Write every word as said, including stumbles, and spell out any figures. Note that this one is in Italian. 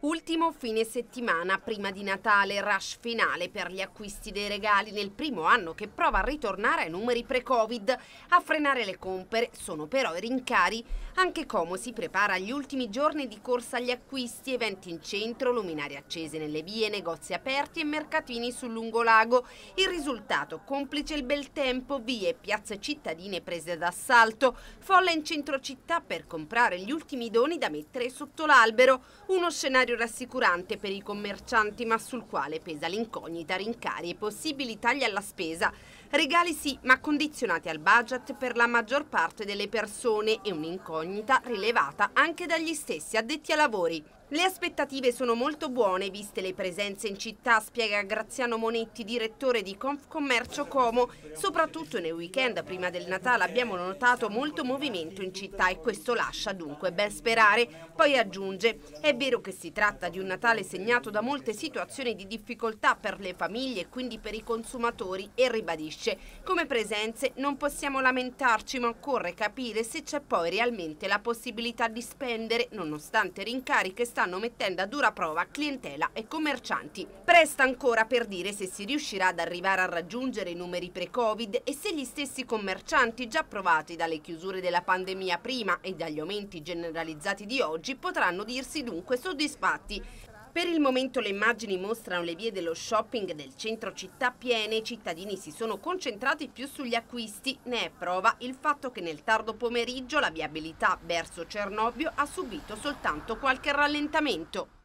Ultimo fine settimana prima di Natale, rush finale per gli acquisti dei regali nel primo anno che prova a ritornare ai numeri pre-Covid. A frenare le compere sono però i rincari. Anche Como si prepara agli ultimi giorni di corsa agli acquisti, eventi in centro, luminarie accese nelle vie, negozi aperti e mercatini sul lungolago. Il risultato, complice il bel tempo, vie e piazze cittadine prese d'assalto, folla in centro città per comprare gli ultimi doni da mettere sotto l'albero. Uno scenario rassicurante per i commercianti, ma sul quale pesa l'incognita, rincari e possibili tagli alla spesa. Regali sì, ma condizionati al budget per la maggior parte delle persone e un'incognita rilevata anche dagli stessi addetti ai lavori. Le aspettative sono molto buone viste le presenze in città, spiega Graziano Monetti, direttore di Confcommercio Como. Soprattutto nei weekend prima del Natale abbiamo notato molto movimento in città e questo lascia dunque ben sperare. Poi aggiunge: è vero che si tratta di un Natale segnato da molte situazioni di difficoltà per le famiglie e quindi per i consumatori, e ribadisce: come presenze non possiamo lamentarci, ma occorre capire se c'è poi realmente la possibilità di spendere, nonostante rincari che stanno mettendo a dura prova clientela e commercianti. Presta ancora per dire se si riuscirà ad arrivare a raggiungere i numeri pre-Covid e se gli stessi commercianti, già provati dalle chiusure della pandemia prima e dagli aumenti generalizzati di oggi, potranno dirsi dunque soddisfatti. Per il momento le immagini mostrano le vie dello shopping del centro città piene, i cittadini si sono concentrati più sugli acquisti. Ne è prova il fatto che nel tardo pomeriggio la viabilità verso Cernobbio ha subito soltanto qualche rallentamento.